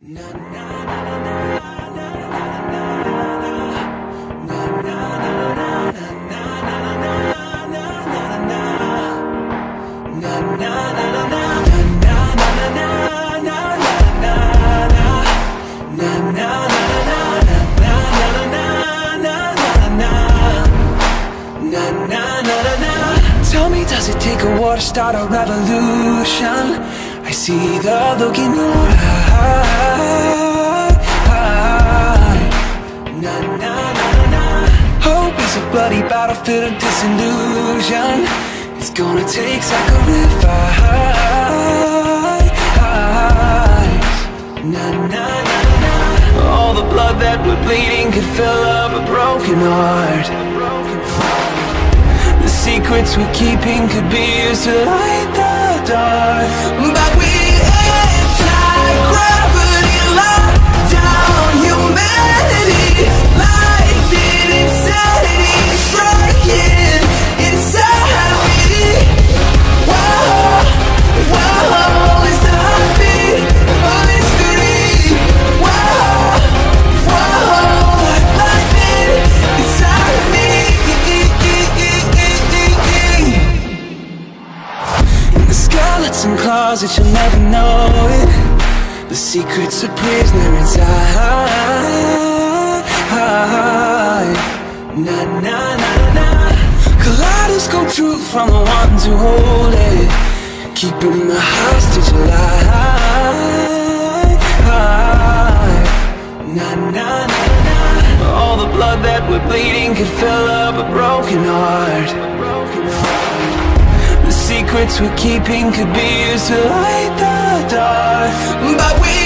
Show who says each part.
Speaker 1: Tell me, does it take a war to start a revolution? I see the look in your eye. Hope is a bloody battlefield of disillusion. It's gonna take sacrifice. All the blood that we're bleeding could fill up a broken heart. The secrets we're keeping could be used to light the dark. But we anti-gravity lock down humanity. Lightning insanity striking inside me. Whoa, whoa, it's the heartbeat of history. Whoa, whoa, lightning inside me. In the skeleton closet, you'll never know it. The secret's a prisoner inside. Na na na na. Kaleidoscope truth from the ones who hold it, keeping the hostage alive. Na na na na. All the blood that we're bleeding could fill up a broken heart. The secrets we're keeping could be used to light the dark. But we